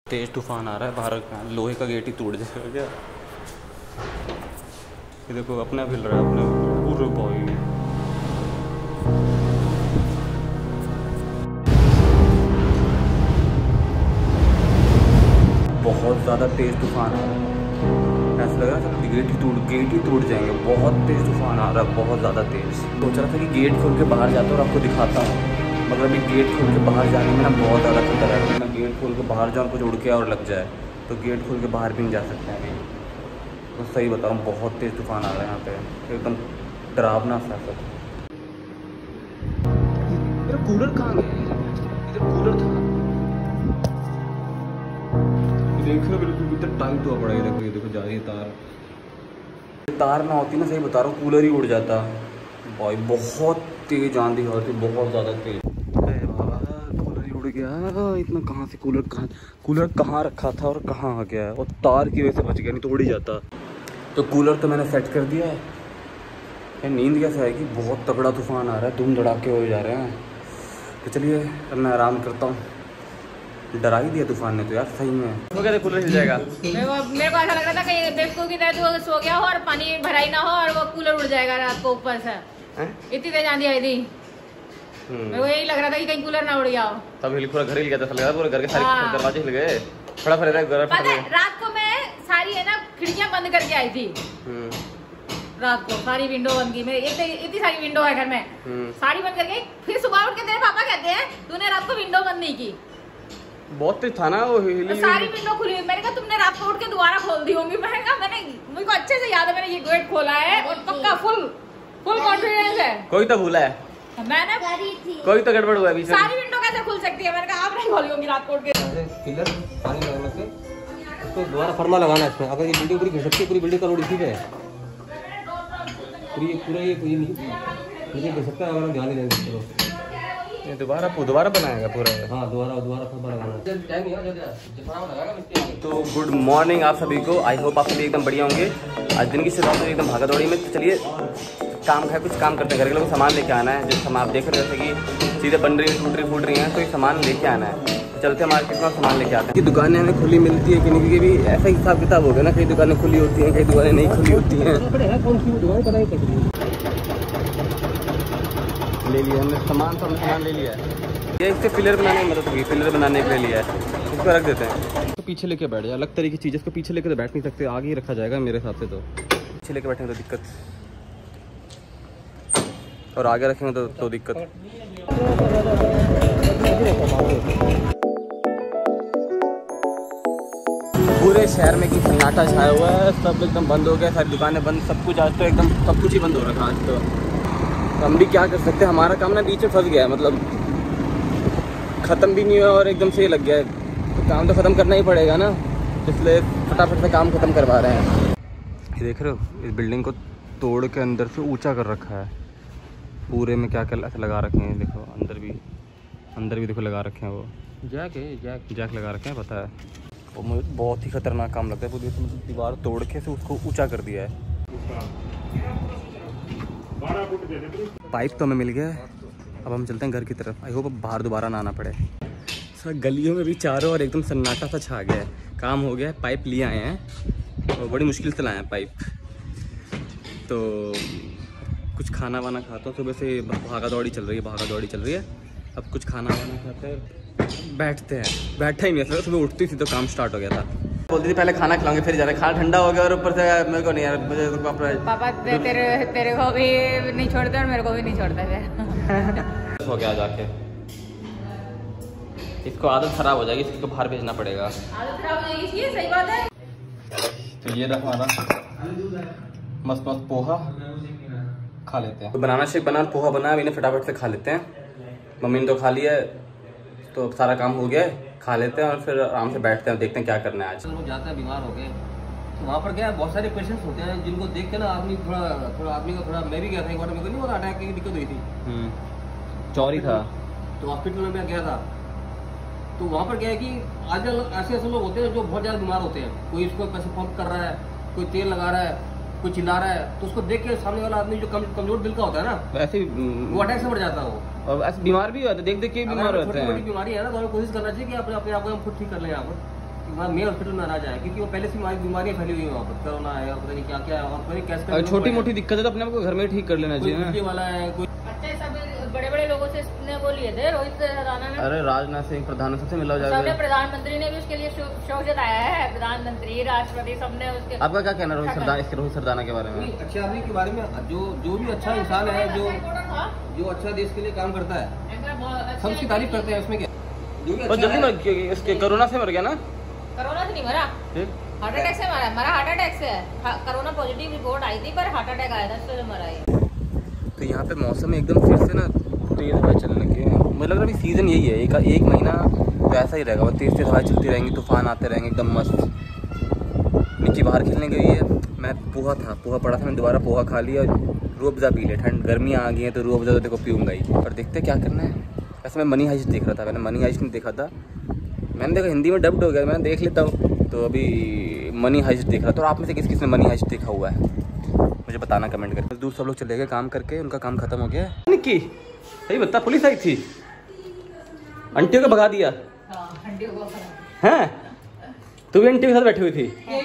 तेज तूफान आ रहा है, बाहर लोहे का गेट ही टूट जाएगा क्या। ये देखो अपने आप हिल रहा है, अपने पूरे भाई। बहुत ज़्यादा तेज तूफान आ रहा है, ऐसा लग रहा था गेट ही टूट जाएंगे। बहुत तेज तूफान आ रहा है, बहुत ज़्यादा तेज। सोच रहा था कि गेट खोल के बाहर जाता हूँ और आपको दिखाता हूँ, मगर अभी गेट खोल के बाहर जाने में ना बहुत ज़्यादा खतरा है। मैं गेट खोल के बाहर जाऊँ, कुछ उड़ के और लग जाए तो गेट खोल के बाहर भी नहीं जा सकते हैं अभी। तो सही बता रहा हूँ, बहुत तेज़ तूफान आ रहा है यहाँ पे, एकदम डरावना सा सब। मेरा कूलर कहाँ गया? इधर कूलर था, देख रहे हो बिल्कुल इतना टाइट हुआ पड़ा है। देखो ये देखो जा रही है तार ना होती ना, सही बता रहा हूँ, कूलर ही उड़ जाता भाई। बहुत तेज आंधी हो रही, बहुत ज़्यादा तेज। अरे बाबा कूलर ही उड़ गया। इतना कहाँ से कूलर कहाँ रखा था और कहाँ आ गया है, और तार की वजह से बच गया, नहीं तो उड़ ही जाता। तो कूलर तो मैंने सेट कर दिया है। नींद कैसे आएगी, बहुत तगड़ा तूफान आ रहा है, धूम धड़ाके हो जा रहे हैं। तो चलिए अब मैं आराम करता हूँ। डरा ही दिया तूफान ने तो यार, सही में। वो कहते कूलर हिल जाएगा। मेरे को ऐसा लग रहा था कि बेवकूफ की तरह तू सो गया हो और पानी भरा ही ना हो और वो कूलर उड़ जाएगा रात को ऊपर से। इतनी तेज आंधी आई थी, मेरे को यही लग रहा था कि कहीं कूलर ना उड़ गया हो। तब पूरा घर हिल गया था, पूरे घर के सारे दरवाजे हिल गए। रात को मैं सारी है ना खिड़कियां बंद करके आई थी। रात को सारी विंडो बंद की, मेरे इतनी सारी विंडो है घर में, सारी बंद करके फिर सुबह उठ के तेरे पापा कहते हैं तूने रात को विंडो बंद नहीं की। बहुत तेज था ना वो, सारी विंडो खुली हुई। मैंने कहा तुमने रात को उठ के दोबारा खोल दी होंगी। मैंने कहा मुझे को अच्छे से याद है, मैंने ये गेट खोला है और पक्का फुल कॉन्फिडेंस है। कोई तो भूला है, मैंने कोई तो गड़बड़ हुआ है। सारी विंडो कैसे खुल सकती है? मैंने कहा आप नहीं खोली होंगी रात को उठ के। पिलर पानी लगाने से तो दोबारा फरमा लगाना है इसमें। अगर ये बिल्डिंग पूरी गिर सकती है, पूरी बिल्डिंग का लोड इसी पे है, पूरा ये नीचे गिर सकता है अगर हम ध्यान नहीं देंगे। चलो ये दोबारा बनाएगा पूरा। हाँ दोबारा फरमा लगाना। तो गुड मॉर्निंग आप सभी को, आई होप आप सभी एकदम बढ़िया होंगे। आज दिन की शुरुआत में एकदम भागा दौड़ी में। तो चलिए कुछ काम करते हैं। घर के लोगों को सामान लेके आना है, जो सामान आप देख रहे हो जैसे कि चीज़ें बन रही है, फूट रही हैं, तो ये सामान लेके आना है। तो चलते हैं मार्केट में, सामान लेके आते हैं। कि दुकानें हमें खुली मिलती है कि नहीं, क्योंकि भी ऐसा हिसाब किताब हो गया ना, कई दुकानें खुली होती हैं, कई दुकानें नहीं खुली होती हैं। ले लिया हमने सामान, तो हमने सामान ले लिया है। ये इससे पिलर बनाने में मदद होगी, पिलर बनाने के लिए लिया है, इसको रख देते हैं। तो पीछे लेके बैठ जाए, अलग तरीके की चीज़, इसको पीछे लेके तो बैठ नहीं सकते, आगे ही रखा जाएगा मेरे हिसाब से। तो पीछे लेके बैठेंगे तो दिक्कत, और आगे रखेंगे तो दिक्कत। पूरे शहर में कि सन्नाटा छाया हुआ है, सब एकदम बंद हो गया, सारी दुकानें बंद, सब कुछ आज तो एकदम सब कुछ ही बंद हो रखा आज तो। हम भी क्या कर सकते हैं, हमारा काम ना बीच में फंस गया है, मतलब ख़त्म भी नहीं हुआ और एकदम से लग गया है। तो काम तो ख़त्म करना ही पड़ेगा ना, इसलिए फटाफट से काम ख़त्म करवा रहे हैं। ये देख रहे हो, इस बिल्डिंग को तोड़ के अंदर से ऊंचा कर रखा है। पूरे में क्या क्या ऐसे लगा रखे हैं, देखो अंदर भी देखो लगा रखे हैं, वो जैक लगा रखे हैं, पता है। वो मुझे बहुत ही खतरनाक काम लगता है। पूरी दीवार तोड़ के से उसको ऊंचा कर दिया है। पाइप तो हमें मिल गया है, अब हम चलते हैं घर की तरफ। आई होप अब बाहर दोबारा ना आना पड़े। सर गलियों में भी चारों और एकदम सन्नाटा सा छा गया है, काम हो गया है। पाइप लिए आए हैं और बड़ी मुश्किल से लाए हैं पाइप। तो कुछ खाना वाना खाता हूँ, सुबह से भागा दौड़ी चल रही है। अब कुछ खाना वाना खाते हैं, बैठते हैं। बैठा ही नहीं था, सुबह उठती थी तो काम स्टार्ट हो गया था। बोलती थी पहले खाना खिलाऊंगे फिर जा रहे, खाना ठंडा हो गया और ऊपर से मेरे को नहीं यार, मुझे तो पापा तेरे को भी नहीं छोड़ते और मेरे को भी नहीं छोड़ते फिर। हो गया जाके, इसको आदत खराब हो जाएगी, इसको बाहर भेजना पड़ेगा। आदत खराब हो जाएगी, ये सही बात है। तो ये रहा हमारा मस्त पोहा, खा लेते हैं। तो बनाना शेक बना, पोहा बना, इन्हें फटाफट से खा लेते हैं। मम्मी ने तो खा लिया है, तो सारा काम हो गया है, खा लेते हैं और फिर आराम से बैठते हैं, देखते हैं क्या करना है आज। लोग जाते हैं बीमार हो गए, तो वहाँ पर क्या बहुत सारे पेशेंट्स होते हैं जिनको देख के ना आदमी थोड़ा आदमी को थोड़ा, मैं भी गया था एक बार, मेरे को नहीं पता अटैक की दिक्कत हुई थी, चौरी था, तो हॉस्पिटल में मैं गया था। तो वहाँ पर क्या है कि आजकल ऐसे लोग होते हैं जो बहुत ज़्यादा बीमार होते हैं। कोई इसको पैसे पंप कर रहा है, कोई तेल लगा रहा है, कोई चिल्ला रहा है, तो उसको देख के सामने वाला आदमी जो कमजोर दिल का होता है ना, वैसे वो अटैक से बढ़ जाता है। वो और ऐसे बीमार भी होता है, देख के बीमार होते हैं। छोटी बीमारी है ना, तो हमें कोशिश करना चाहिए कि अपने आप को हम खुद ठीक कर लें यहाँ पर। वहाँ मेन हॉस्पिटल में ना जाए, क्योंकि वो पहले से बीमारियाँ फैली हुई है वहाँ पर, कोरोना है और पता नहीं क्या क्या है और पता नहीं कैसे। अगर छोटी मोटी दिक्कत है तो अपने आप को घर में ठीक कर लेना चाहिए ना। वाला है कोई अच्छा सब बड़े बड़े लोगों से ने वो लिए थे, रोहित राणा ने। अरे राजनाथ सिंह प्रधानमंत्री से मिला जाएगा। सबने प्रधानमंत्री ने भी उसके लिए शोक जताया है, प्रधानमंत्री राष्ट्रपति सबने उसके। आपका क्या कहना है रोहित सरदाना के बारे में? अच्छे आदमी के बारे में, जो भी अच्छा इंसान है, जो अच्छा देश के लिए काम करता है, सब उसकी तारीफ करते हैं। उसमें क्या जल्दी मर गया, इसके कोरोना से मर गया ना? कोरोना से नहीं मरा, हार्ट अटैक से मरा हार्ट अटैक से। कोरोना पॉजिटिव रिपोर्ट आई थी पर हार्ट अटैक आया था, इससे मरा है। तो यहाँ पे मौसम एकदम फिर से ना तेज हवा चलने लगी है। मुझे लग रहा है अभी सीज़न यही है, एक महीना तो ऐसा ही रहेगा, तेज हवा चलती रहेंगी, तूफान आते रहेंगे एकदम मस्त। नीचे बाहर खेलने गई है, मैं पोहा पड़ा था, मैंने दोबारा पोहा खा लिया, रूह अफ़ज़ा पी लिया। ठंड गर्मियाँ आ गई हैं तो रूह अफ़ज़ा तो देखो पीऊँगा ही। पर देखते क्या करना है। वैसे मैं मनी हाइस्ट देख रहा था, मैंने मनी हाइस्ट नहीं देखा था, मैंने देखा हिंदी में डब्ड हो गया, मैं देख लेता हूँ। तो अभी मनी हाइस्ट देख रहा था। और आप में से किसने मनी हाइस्ट देखा हुआ है मुझे बताना कमेंट करके। दूर सब लोग चले गए काम करके, उनका काम खत्म हो गया है। निक्की सही बता, पुलिस आई थी, आंटियों को भगा दिया हैं? तू भी आंटी के साथ बैठी हुई थी?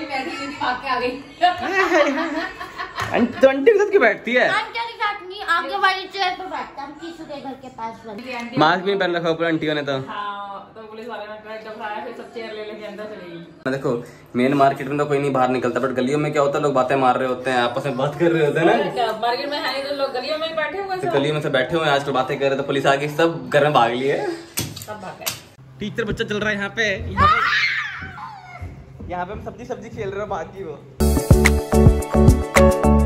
तो आंटी के साथ क्यों बैठती है? आगे वाली चेयर पर बैठता हूं, किसी के घर के पास वाली। मास्क भी पहन रखा ऊपर आंटियों ने तो। तो पुलिस वाले ने डराया, फिर सब चेयर ले लेके अंदर चले गई। देखो मेन मार्केट में तो कोई नहीं बाहर निकलता, बट गलियों में क्या होता है, लोग बातें मार रहे होते हैं, आपस में बात कर रहे होते हैं ना। मार्केट में है तो लोग गलियों में बैठे हुए, तो गलियों में से बैठे हुए हैं आजकल बातें कर रहे, तो पुलिस आके सब घर में भाग लिए, सब भाग गए। टीचर बच्चा चल रहा है यहाँ पे हम सब्जी खेल रहे हैं, बाकी वो